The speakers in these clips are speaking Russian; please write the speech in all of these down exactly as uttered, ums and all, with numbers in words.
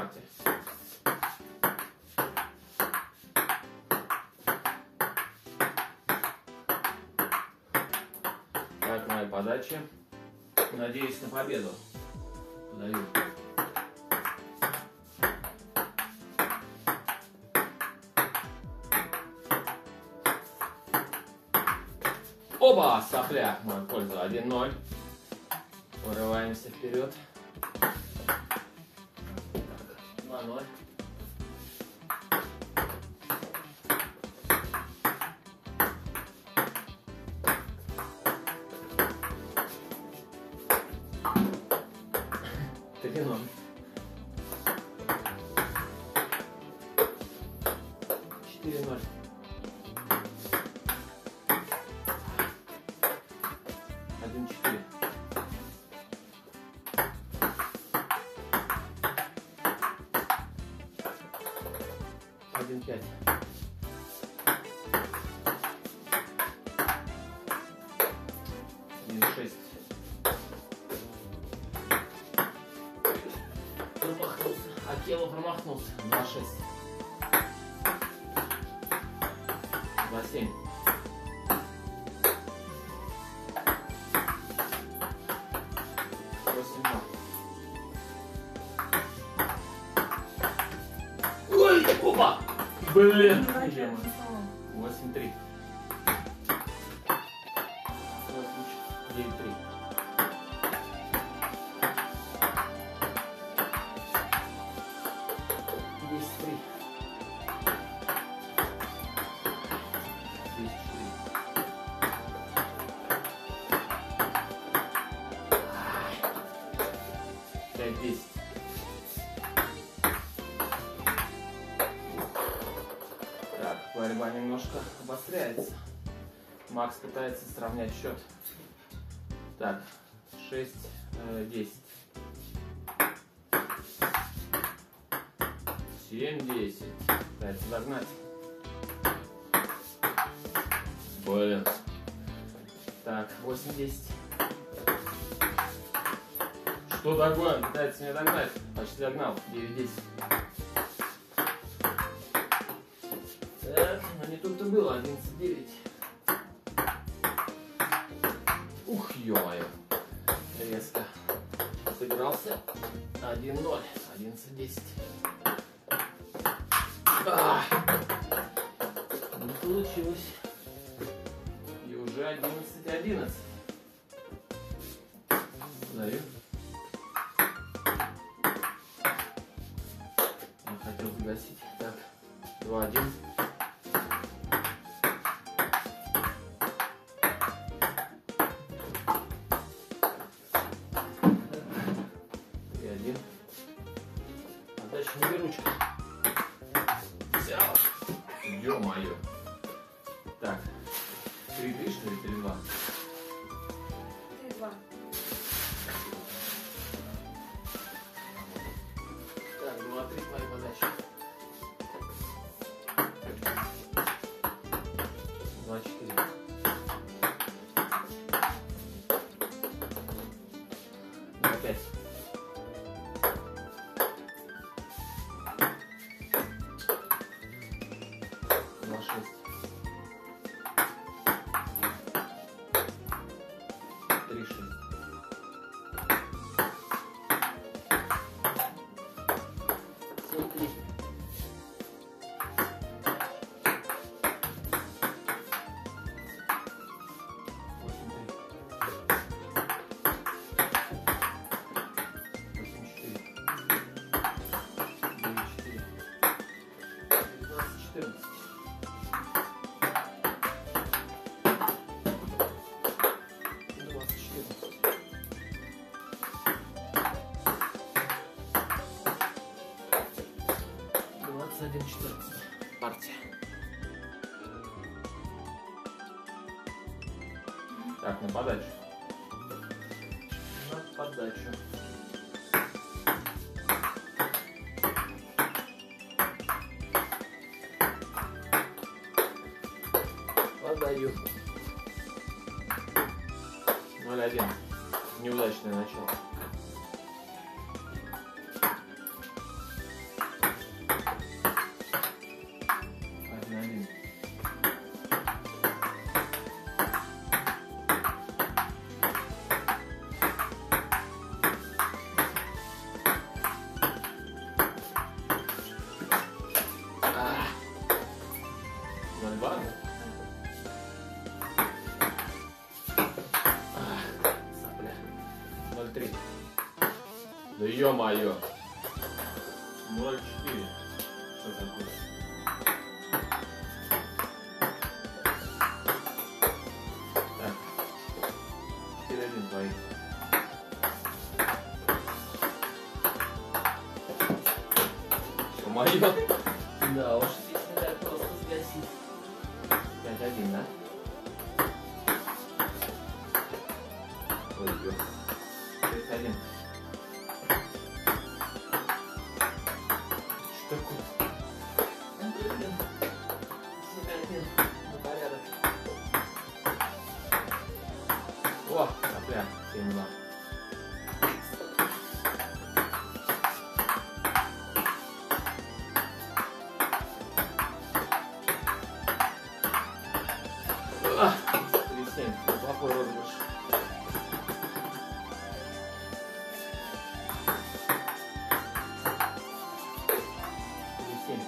партия. Так, моя подача. Надеюсь на победу. Подаю. Оба! Сопля в мою пользу. один ноль. Вырываемся вперед. два ноль. три ноль. четыре ноль. один четыре. один пять. один шесть. Промахнулся. Акела промахнулся. два шесть. два семь. восемь ноль. Ой, опа! Блин! восемь три. девять три. десять три. десять четыре. пять десять. Так, борьба немножко обостряется. Макс пытается сравнять счет. Так, шесть десять. семь десять. Пытается догнать. Блин. Так, восемь десять. Что такое? Он пытается меня догнать. Почти догнал. девять десять. Так, но не тут-то было. одиннадцать девять. Ух, ё-моё. Резко сыгрался. один ноль. одиннадцать десять. А, не получилось. И уже одиннадцать одиннадцать. Подаю. Я хотел загасить. Так, два один. три один. Отдача на беручку. Взял. Ё-моё. Так, три три что ли, три два? три два. Так, два три твоя подача. два четыре. два пять. два шесть. три шесть. семь три. восемь три. восемь четыре. девять четыре. девятнадцать четырнадцать. двадцать четырнадцать. двадцать один четырнадцать. Партия. Так, на подачу. На подачу. Подаю. ноль один. Неудачное начало. ё-моё. ноль четыре. Что такое? Так. четыре один твои. Ё-моё. Да уж, здесь не так просто сгасить. пять один, да? Ой, ё. шесть один. Что такое? Ну, блин. семь один. Ну, порядок. О, опять семь два. три семь. Плохой розыгрыш. три семь.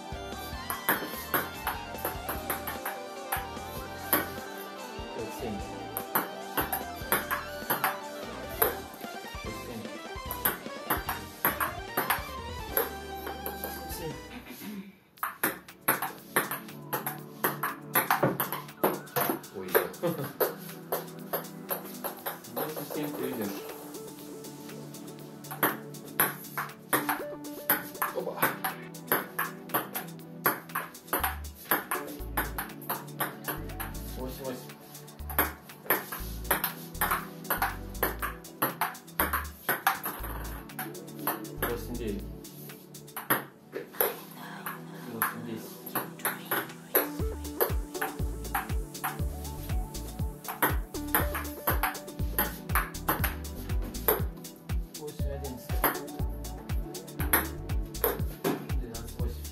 пять семь. шесть семь. семь. Ой, восемь семь ты идешь. Опа. восемь восемь. восемь девять. восемь десять. восемь одиннадцать. двенадцать восемь.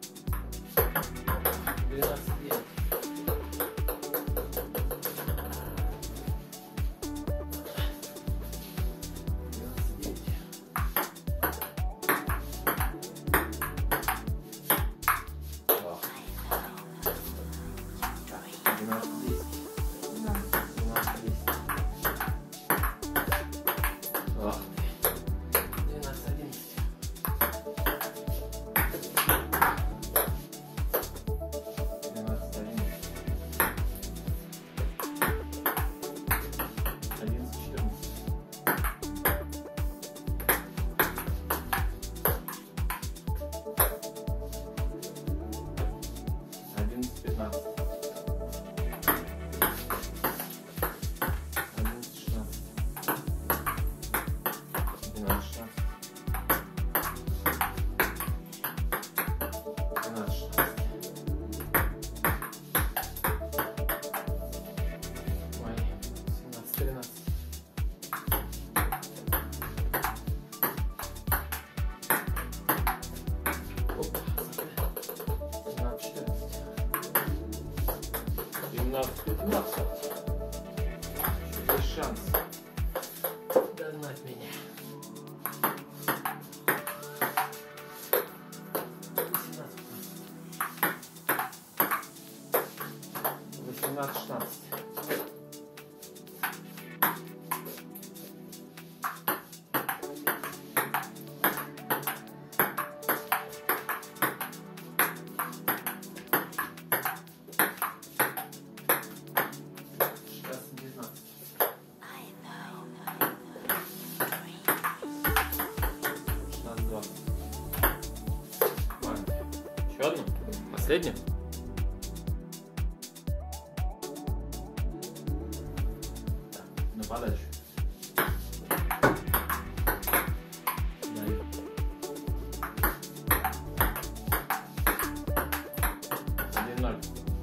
двенадцать девять. двенадцать девять. О. Так, двенадцать десять. двенадцать десять. О. двенадцать одиннадцать. двенадцать одиннадцать. одиннадцать четырнадцать. одиннадцать пятнадцать. одиннадцать шестнадцать. двенадцать шестнадцать. двенадцать шестнадцать. Ой, семнадцать тринадцать. Опа. семнадцать четырнадцать. семнадцать пятнадцать. Есть шанс догнать меня. восемнадцать шестнадцать. шестнадцать девятнадцать. шестнадцать двадцать. Ладно. Еще одну? Последнюю? Так, на подачу. Даю. один ноль.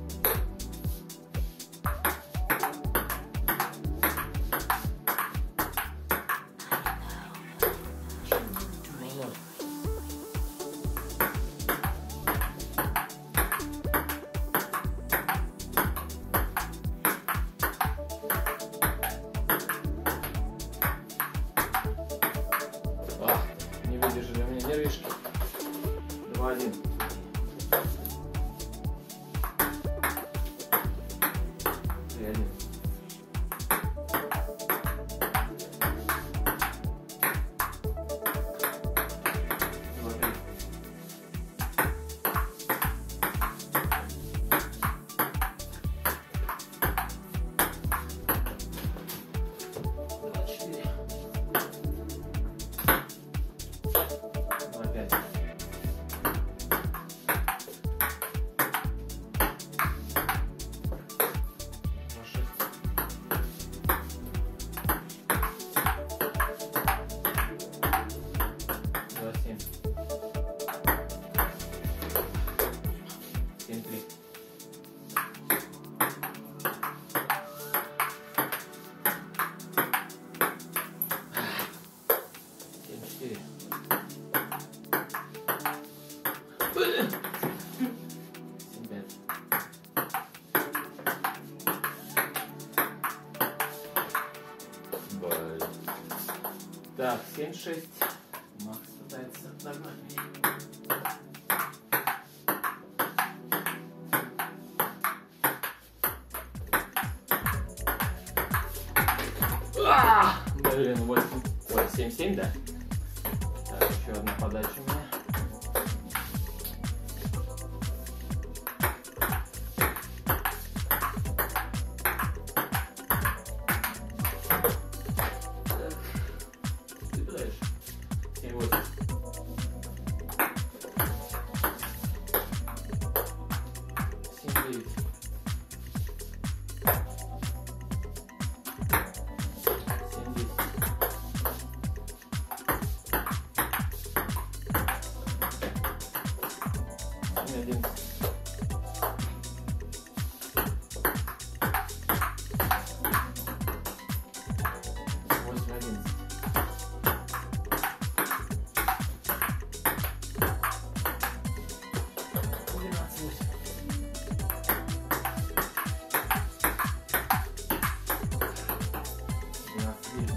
выдержали у меня нервишки. два один. три один. Так, семьдесят шесть. Макс пытается догнать меня. А! Блин, восемь. Ой, семь семь, да? Так, еще одна подача у меня. Так. Ты пытаешь? семь восемь. семь девять. Один. Восемь один. Двенадцать восемь. Двенадцать девять.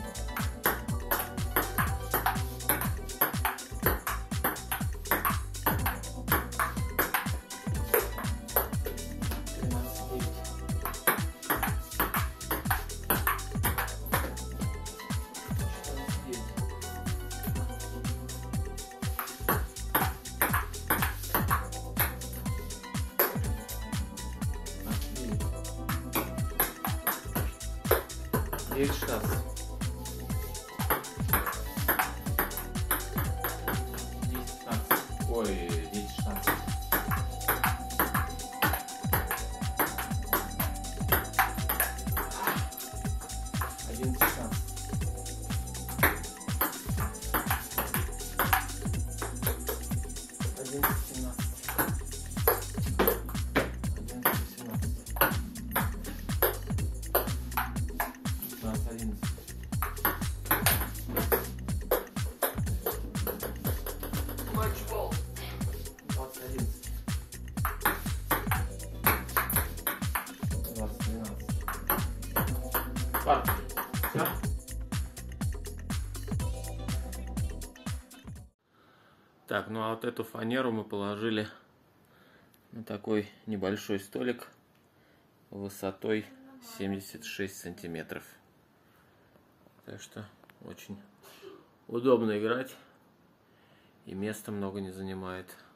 девять шестнадцать. десять пятнадцать. Ой, девять шестнадцать. одиннадцать шестнадцать. одиннадцать семнадцать. одиннадцать. Матчбол. двадцать одиннадцать. двадцать двенадцать. Ладно. Все. Так, ну а вот эту фанеру мы положили на такой небольшой столик высотой семьдесят шесть сантиметров. Так что очень удобно играть и места много не занимает.